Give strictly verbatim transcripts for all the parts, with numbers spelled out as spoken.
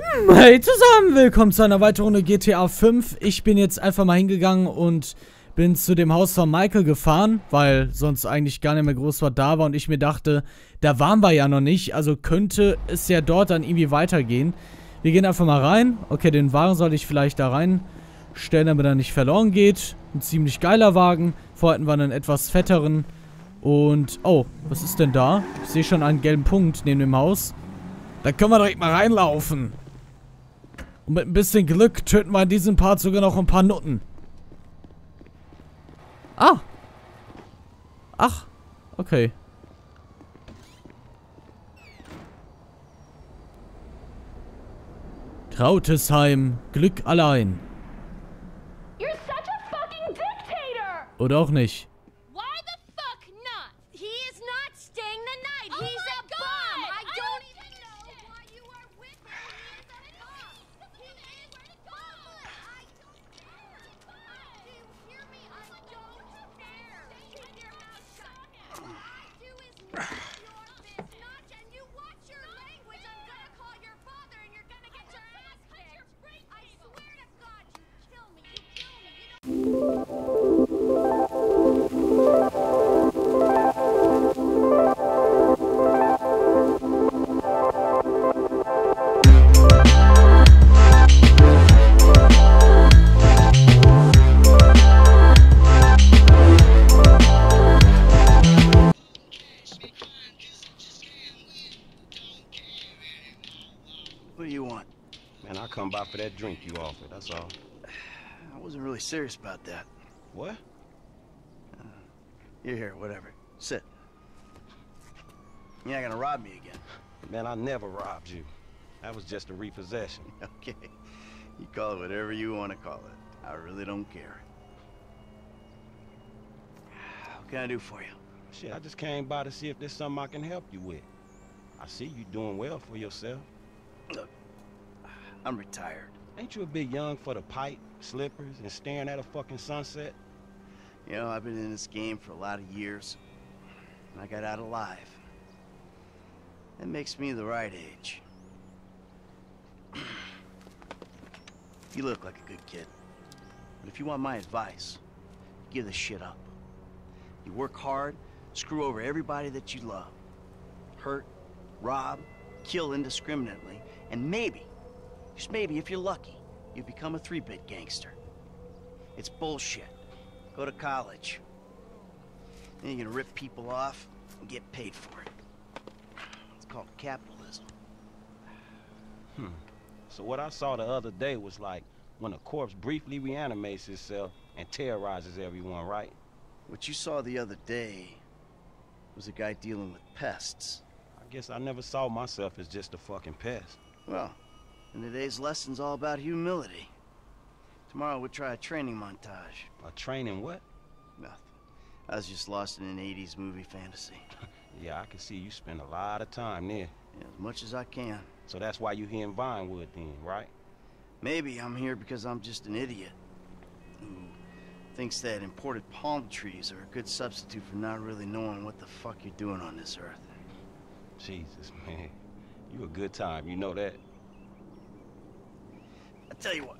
Hey zusammen, willkommen zu einer weiteren Runde G T A fünf. Ich bin jetzt einfach mal hingegangen und bin zu dem Haus von Michael gefahren, weil sonst eigentlich gar nicht mehr groß was da war und ich mir dachte, da waren wir ja noch nicht, also könnte es ja dort dann irgendwie weitergehen. Wir gehen einfach mal rein. Okay, den Wagen sollte ich vielleicht da reinstellen, damit er nicht verloren geht. Ein ziemlich geiler Wagen. Vorher hatten wir einen etwas fetteren. Und, oh, was ist denn da? Ich sehe schon einen gelben Punkt neben dem Haus. Da können wir direkt mal reinlaufen. Und mit ein bisschen Glück töten wir in diesem Part sogar noch ein paar Nutten. Ah. Ach. Okay. Trautesheim. Glück allein. You're such a fucking dictator. Oder auch nicht. Why the fuck not? He is not staying the night. Oh He's a God. Bum. I, I don't, don't even know why you are with him. He is a bum. He is a bum. I don't care. Do you hear me? I don't care. Keep your mouth shut. All I do is none of your business. And you watch your language. I'm gonna call your father and you're gonna get your ass kicked. I swear to God, you kill me. You kill me. You don't. What do you want? Man, I come by for that drink you offered, that's all. I wasn't really serious about that. What? Uh, you're here, whatever. Sit. You're not gonna rob me again. Man, I never robbed you. That was just a repossession. Okay. You call it whatever you want to call it. I really don't care. What can I do for you? Shit, I just came by to see if there's something I can help you with. I see you doing well for yourself. Look, I'm retired. Ain't you a bit young for the pipe, slippers, and staring at a fucking sunset? You know, I've been in this game for a lot of years, and I got out alive. That makes me the right age. You look like a good kid. But if you want my advice, give this shit up. You work hard, screw over everybody that you love. Hurt, rob, kill indiscriminately, and maybe, just maybe if you're lucky, you become a three-bit gangster. It's bullshit. Go to college. Then you're gonna rip people off and get paid for it. It's called capitalism. Hmm. So what I saw the other day was like when a corpse briefly reanimates itself and terrorizes everyone, right? What you saw the other day was a guy dealing with pests. I guess I never saw myself as just a fucking pest. Well, and today's lesson's all about humility. Tomorrow we'll try a training montage. A training what? Nothing. I was just lost in an eighties movie fantasy. Yeah, I can see you spend a lot of time there. Yeah, as much as I can. So that's why you here in Vinewood then, right? Maybe I'm here because I'm just an idiot who thinks that imported palm trees are a good substitute for not really knowing what the fuck you're doing on this earth. Jesus, man. You a good time, you know that? I tell you what.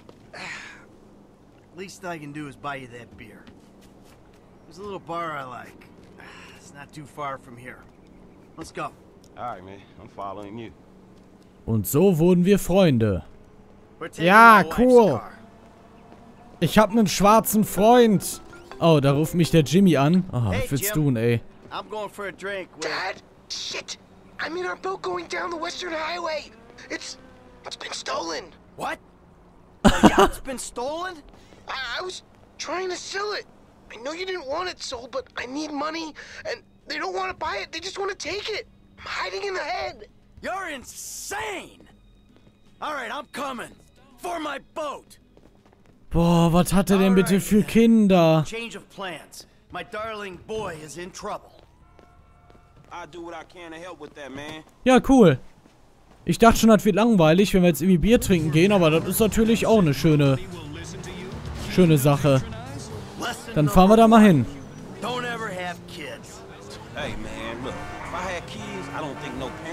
Least I can do is buy you that beer. There's a little bar I like. It's not too far from here. Let's go. Alright, man. I'm following you. Und so wurden wir Freunde. Ja, cool. Ich hab einen schwarzen Freund. Oh, da ruft mich der Jimmy an. Oh, was willst du denn, ey? I'm going for a drink with... Dad! Shit! I'm in our boat going down the Western Highway! It's... it's been stolen! What? The yacht's been stolen? I, I was trying to sell it. I know you didn't want it sold, but I need money, and they don't want to buy it. They just want to take it. I'm hiding in the head. You're insane! Alright, I'm coming. For my boat! Boah, was hat er denn bitte für Kinder? Change of plans. My darling boy is in trouble. I'll do what I can to help with that, man. Ja, cool. Ich dachte schon, das wird langweilig, wenn wir jetzt irgendwie Bier trinken gehen, aber das ist natürlich auch eine schöne, schöne Sache. Dann fahren wir da mal hin. Don't ever have kids. Hey, man, look. If I had kids, I don't think no parenting issue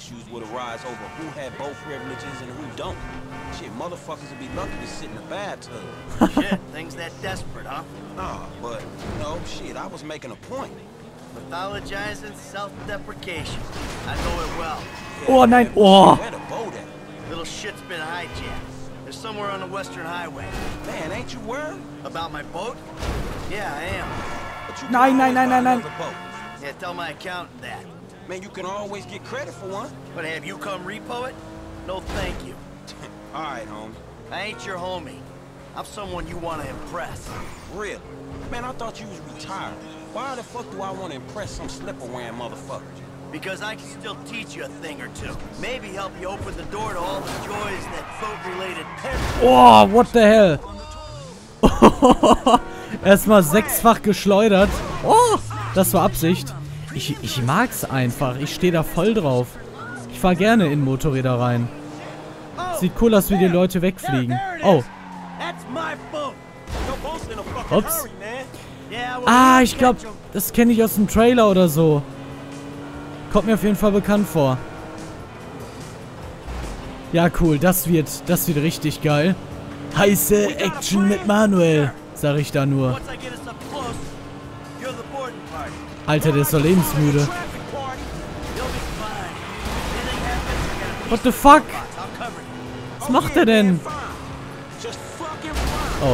issues would arise over who had both privileges and who don't. Shit, motherfuckers would be lucky to sit in a bathtub. Shit, things that desperate, huh? Nah, but, no, shit, I was making a point. Pathologizing, self-deprecation. I know it well. Oh nein, oh. Where the boat at? Little shit's been hijacked. They're somewhere on the Western Highway. Man, ain't you worried? About my boat? Yeah, I am. But you Nein, can nein, always nein, buy nein, nein. another boat. Yeah, tell my accountant that. Man, you can always get credit for one. But have you come repo it? No, thank you. All right, homie. I ain't your homie. I'm someone you want to impress. Really? Man, I thought you was retired. Why the fuck do I want to impress some slipper-wearing motherfucker? Because I can still teach you a thing or two. Maybe help you open the door to all the joys that boat-related perils. Oh, what the hell? Erstmal sechsfach geschleudert. Oh, das war Absicht. Ich, ich mag's einfach. Ich stehe da voll drauf. Ich fahr gerne in Motorräder rein. Sieht cool aus, wie die Leute wegfliegen. Oh. Ups. Ah, ich glaube, das kenne ich aus dem Trailer oder so. Kommt mir auf jeden Fall bekannt vor. Ja, cool. Das wird, das wird richtig geil. Heiße Action mit Manuel, sag ich da nur. Alter, der ist doch lebensmüde. What the fuck? Was macht er denn? Oh.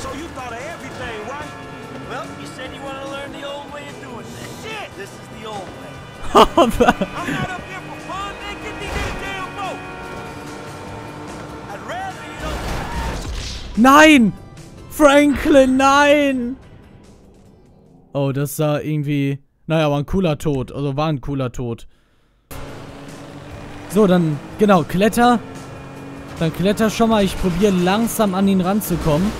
Nein! Franklin, nein! Oh, das sah irgendwie... Naja, war ein cooler Tod. Also war ein cooler Tod. So, dann... Genau, kletter. Dann kletter schon mal. Ich probiere langsam an ihn ranzukommen.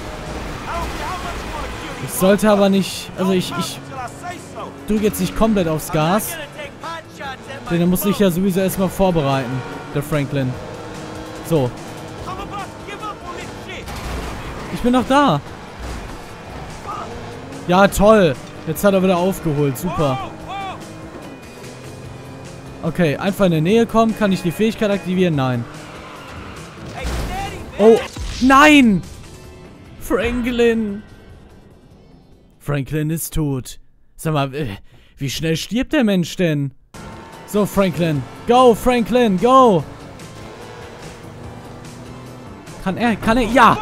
Ich sollte aber nicht... Also ich... Ich drücke jetzt nicht komplett aufs Gas. Denn er muss sich ja sowieso erstmal vorbereiten. Der Franklin. So. Ich bin noch da. Ja, toll. Jetzt hat er wieder aufgeholt. Super. Okay, einfach in der Nähe kommen. Kann ich die Fähigkeit aktivieren? Nein. Oh, nein! Franklin. Franklin ist tot. Sag mal, wie schnell stirbt der Mensch denn? So, Franklin. Go, Franklin, go! Kann er, kann er, ja!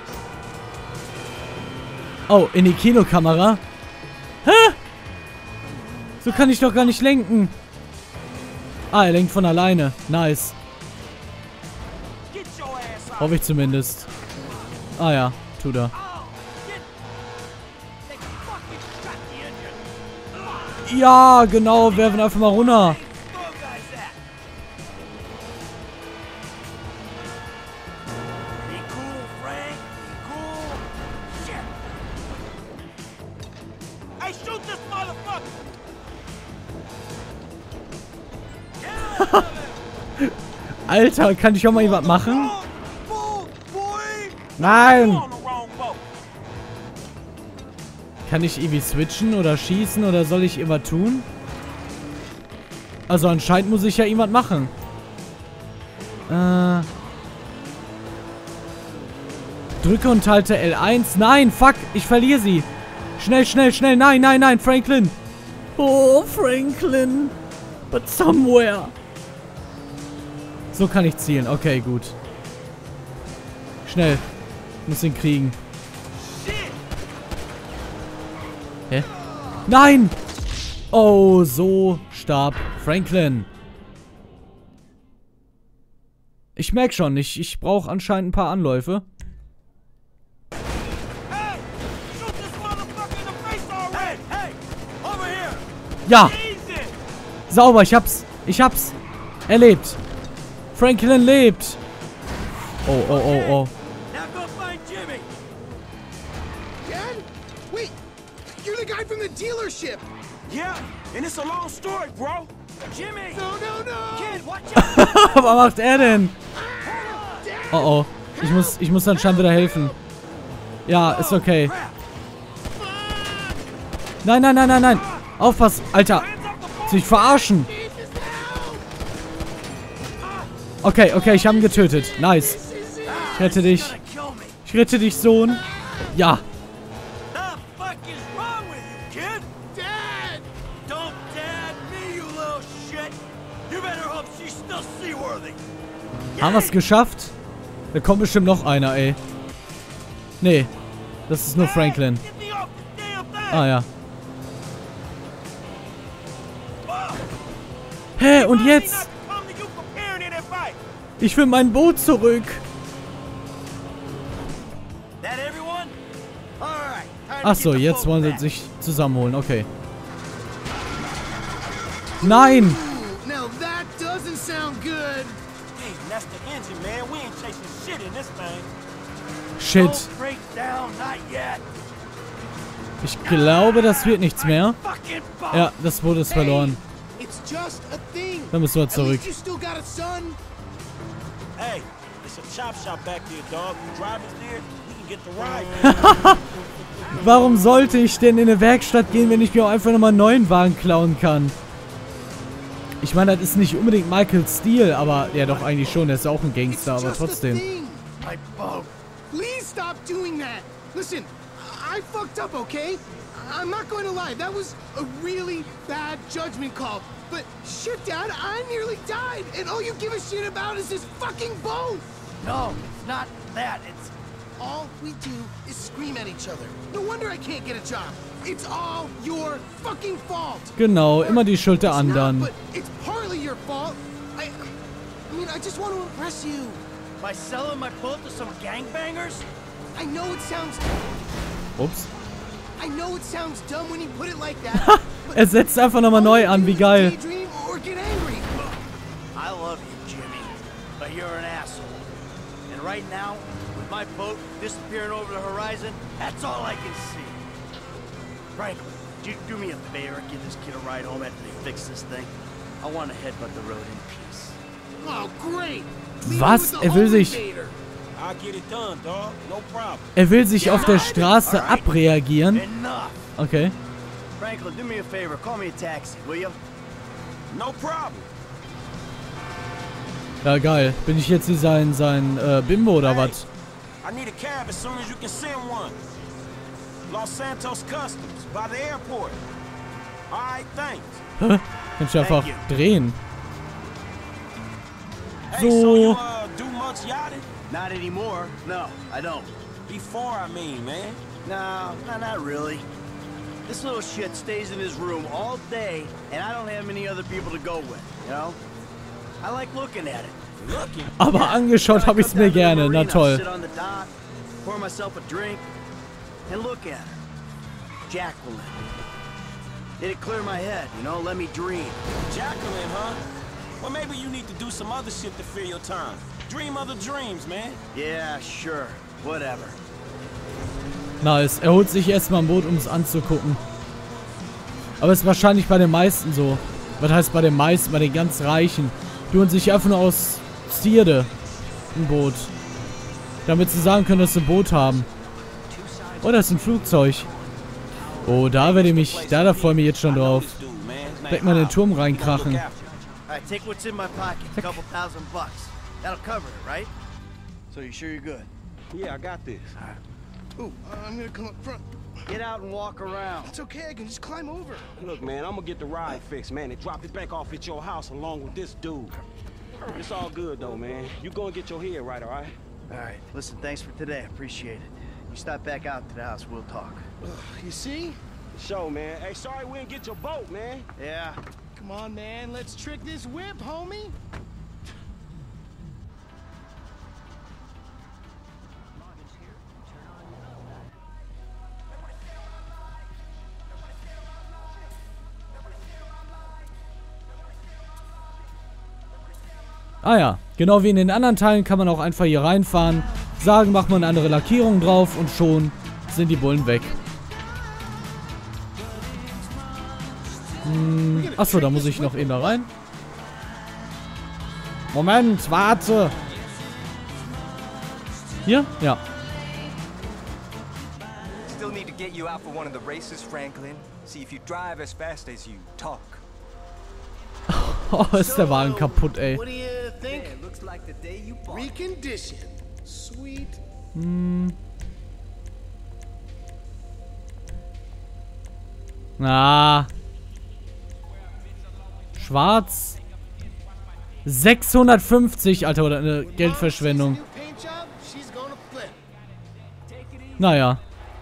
Oh, in die Kinokamera? Hä? So kann ich doch gar nicht lenken. Ah, er lenkt von alleine. Nice. Hoffe ich zumindest. Ah ja, tut er. Ja, genau, werfen einfach mal runter. Alter, kann ich auch mal jemand machen? Nein! Kann ich irgendwie switchen oder schießen oder soll ich immer tun? Also anscheinend muss ich ja jemand machen. Äh. Drücke und halte L eins. Nein, fuck, ich verliere sie. Schnell, schnell, schnell. Nein, nein, nein, Franklin. Oh, Franklin. But somewhere. So kann ich zielen. Okay, gut. Schnell. Muss ihn kriegen. Hä? Nein! Oh, so starb Franklin. Ich merke schon, ich, ich brauche anscheinend ein paar Anläufe. Ja! Sauber, ich hab's. Ich hab's. Er lebt. Franklin lebt. Oh, oh, oh, oh. Guy from the dealership. Yeah, and it's a long story, bro. Jimmy. No, no, no. Kid, watch out. Was macht er denn? Oh, oh. Ich muss, ich muss anscheinend wieder helfen. Ja, ist okay. Nein, nein, nein, nein, nein. Aufpassen. Alter. Sich verarschen. Okay, okay, ich habe ihn getötet. Nice. Ich rette dich. Ich rette dich, Sohn. Ja. Haben wir es geschafft? Da kommt bestimmt noch einer, ey. Nee. Das ist nur Franklin. Ah, ja. Hä, und jetzt? Ich will mein Boot zurück. Achso, jetzt wollen sie sich zusammenholen. Okay. Nein! Shit. Ich glaube, das wird nichts mehr. Ja, das Boot ist verloren. Dann müssen wir zurück. Warum sollte ich denn in eine Werkstatt gehen, wenn ich mir auch einfach nochmal einen neuen Wagen klauen kann? Ich meine, das ist nicht unbedingt Michael Steele, aber ja doch eigentlich schon, er ist auch ein Gangster, aber trotzdem. Please stop doing that. Listen, I fucked up, okay? I'm not going to lie. That was a really bad judgment call. But shit, Dad, I nearly died, and all you give a shit about is this fucking boat. No, it's not that. It's all we do is scream at each other. No wonder I can't get a job. It's all your fucking fault. Genau, immer die Schuld der anderen. But it's partly your fault. I, I mean, I just want to impress you. By selling my boat to some gangbangers? I know it sounds... Ups. I know it sounds dumb when you put it like that. Er setzt einfach nochmal neu an, wie geil. I love you, Jimmy, but you're an asshole. And right now, with my boat disappearing over the horizon, that's all I can see. Franklin, do you do me a favor and give this kid a ride home after they fix this thing? I want to headbutt the road in peace. Oh, great! Was? Er will sich... Er will sich auf der Straße abreagieren? Okay. Franklin, do me a favor. Call me a taxi, will you? No problem. Ja, geil. Bin ich jetzt wie sein, sein äh, Bimbo oder was? I need a cab as soon as you can send one. Los Santos Customs, by the airport. All right, thanks. Hä? Kannst du einfach drehen. Hey, so you, uh, do much yachting? Not anymore. No, I don't. Before, I mean, man. No, no, not really. This little shit stays in his room all day, and I don't have many other people to go with, you know? I like looking at it. Looking? Aber angeschaut habe ich es mir gerne, na toll. Sit on the dock, pour myself a drink, and look at her. Jacqueline. It'd clear my head, you know, let me dream. Jacqueline, huh? Well, maybe you need to do some other shit to fill your time. Dream other dreams, man. Yeah, sure. Whatever. Nice. Er holt sich erstmal ein Boot, um es anzugucken. Aber ist wahrscheinlich bei den meisten so. Was heißt bei den meisten? Bei den ganz Reichen. Die holen sich einfach nur aus Zierde ein Boot. Damit sie sagen können, dass sie ein Boot haben. Oh, das ist ein Flugzeug. Oh, da werde ich mich... Da, da freue ich mich jetzt schon drauf. Direkt mal in den Turm reinkrachen. Alright, take what's in my pocket. A couple thousand bucks. That'll cover it, right? So you sure you're good? Yeah, I got this. Ooh, uh, I'm gonna come up front. Get out and walk around. It's okay, I can just climb over. Look, man, I'm gonna get the ride fixed, man, and drop it back off at your house along with this dude. It's all good, though, man. You go and get your head right, all right? Alright, listen, thanks for today. I appreciate it. You stop back out to the house, we'll talk. Ugh, you see? Show, man. Hey, sorry we didn't get your boat, man. Yeah. Come on, man, let's trick this whip, homie. Ah ja, genau wie in den anderen Teilen kann man auch einfach hier reinfahren, sagen, macht man eine andere Lackierung drauf und schon sind die Bullen weg. Hm, achso, da muss ich noch eben da rein. Moment, warte. Hier? Ja. Still need to get you out for one of the races, Franklin. See if you drive as fast as you talk. Oh, ist der Wagen kaputt, ey. What do you think? Yeah, looks like the day you bought. Recondition. Sweet. Hm. Na. Schwarz. sechshundertfünfzig, Alter, oder eine Geldverschwendung. New paint job, she's gonna flip. Naja.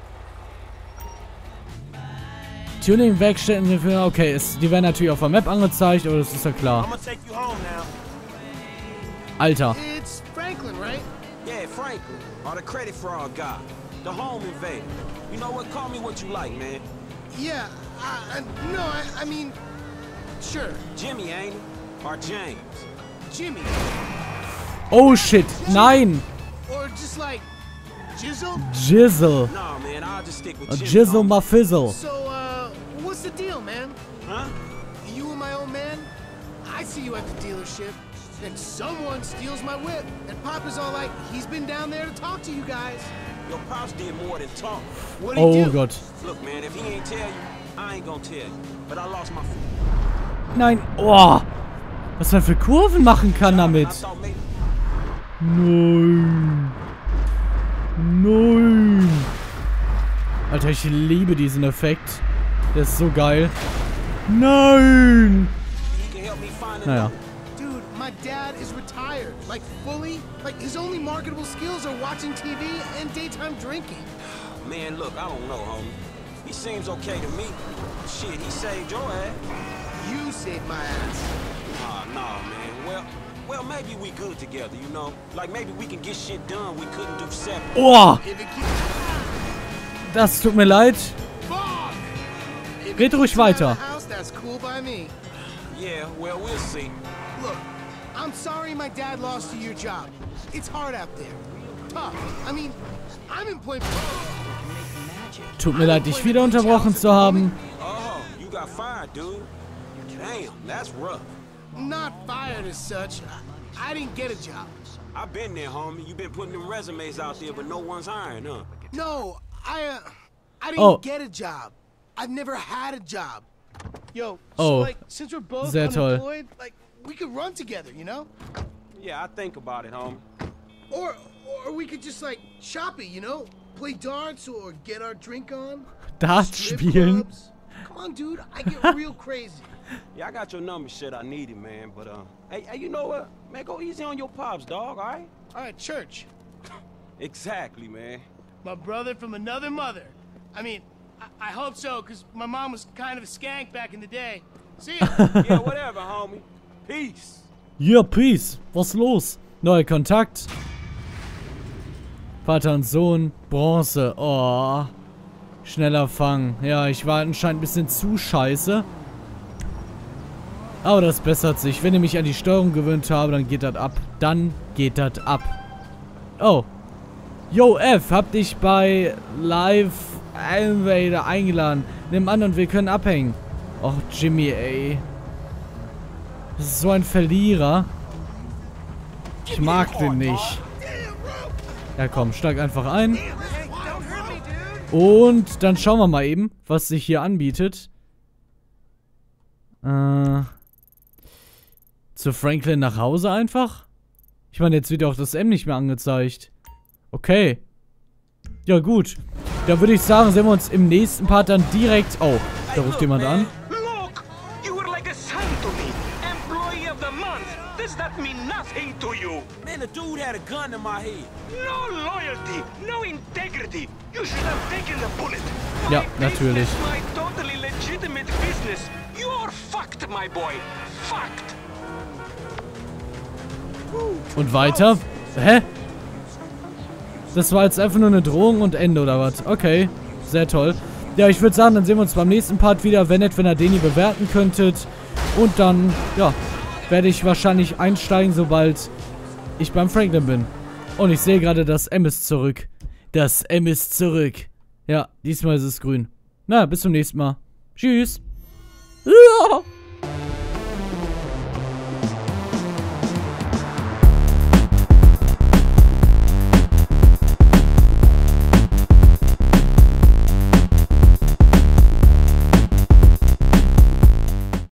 Tuning-Werkstätten, okay, ist, die werden natürlich auf der Map angezeigt, aber das ist ja klar. I'm gonna take you home now. Alter. It's Franklin, right? Yeah, Franklin, or the credit fraud guy, the home invader. You know what? Call me what you like, man. Yeah, I, I, no, I, I mean, sure, Jimmy, ain't it? Or James? Jimmy. Oh shit, nein. Or just like, Jizzle? Jizzle. Nah, man, I'll just stick with A Jimmy. Jizzle homie. ma fizzle. So, uh, what's the deal, man? Huh? You and my old man? I see you at the dealership, and someone steals my whip, and Papa's all like, he's been down there to talk to you guys. Your pops did more than talk. What do you Oh do? Gott. Look, man, if he ain't tell you, I ain't gonna tell you. But I lost my... Nein. Oh. Was man für Kurven machen kann I damit. thought maybe... Nein. Nein. Alter, ich liebe diesen Effekt. Der ist so geil. Nein. he can help me find Naja. another. Dude, my dad is retired, like fully. Like his only marketable skills are watching T V and daytime drinking. Man, look, I don't know, homie. He seems okay to me. Shit, he saved your ass. You saved my ass. Nah, nah, man. Well, well, maybe we good together, you know? Like, maybe we can get shit done we couldn't do separate. Oh. If it keeps... Das tut mir leid. Fuck! If Red it ruhig keeps you out of weiter. the house, that's cool by me. Yeah, well, we'll see. Look, I'm sorry my dad lost you your job. It's hard out there. Tough. I mean, I'm employed... Tut mir leid, dich wieder unterbrochen zu haben. Oh, you got fired, dude. Damn, that's rough. Not fired as such. I, I didn't get a job. I've been there, homie. You been putting them resumes out there, but no one's hiring, huh? No, I, uh, I didn't Oh. get a job. I've never had a job. Yo, Oh, so like, since we're both sehr toll. unemployed, like, we could run together, you know? Yeah, I think about it, homie. Or, or we could just, like, shop it, you know? Play darts or get our drink on. Darts Strip spielen. clubs. Come on, dude, I get real crazy. Yeah, I got your number, shit. I need it, man. But, uh, hey, hey, you know what? Man, go easy on your pops, dog, all right? All right, church. Exactly, man. My brother from another mother. I mean, I, I hope so, because my mom was kind of a skank back in the day. See ya. Yeah, whatever, homie. Peace. Ja, peace. Was los? Neuer Kontakt. Vater und Sohn. Bronze. Oh. Schneller Fang. Ja, ich war anscheinend ein bisschen zu scheiße. Aber das bessert sich. Wenn ich mich an die Steuerung gewöhnt habe, dann geht das ab. Dann geht das ab. Oh. Yo, F, hab dich bei Live Invader eingeladen. Nimm an und wir können abhängen. Och, Jimmy, ey. Das ist so ein Verlierer. Ich mag den nicht. Ja, komm, steig einfach ein. Und dann schauen wir mal eben, was sich hier anbietet. Äh... Zu Franklin nach Hause einfach? Ich meine, jetzt wird ja auch das M nicht mehr angezeigt. Okay. Ja, gut. Da würde ich sagen, sehen wir uns im nächsten Part dann direkt... Oh, da ruft jemand an. Look, you were like a son to me. Employee of the month. Does that mean nothing to you? Man, the dude had a gun in my head. No loyalty, no integrity. You should have taken the bullet. Ja, My natürlich. business, my totally legitimate business. You're fucked, my boy. Fucked. Und weiter? Hä? Das war jetzt einfach nur eine Drohung und Ende, oder was? Okay, sehr toll. Ja, ich würde sagen, dann sehen wir uns beim nächsten Part wieder. Wenn nett, wenn ihr den hier bewerten könntet. Und dann, ja, werde ich wahrscheinlich einsteigen, sobald ich beim Franklin bin. Und ich sehe gerade, das M ist zurück. Das M ist zurück. Ja, diesmal ist es grün. Na, bis zum nächsten Mal. Tschüss. Ja.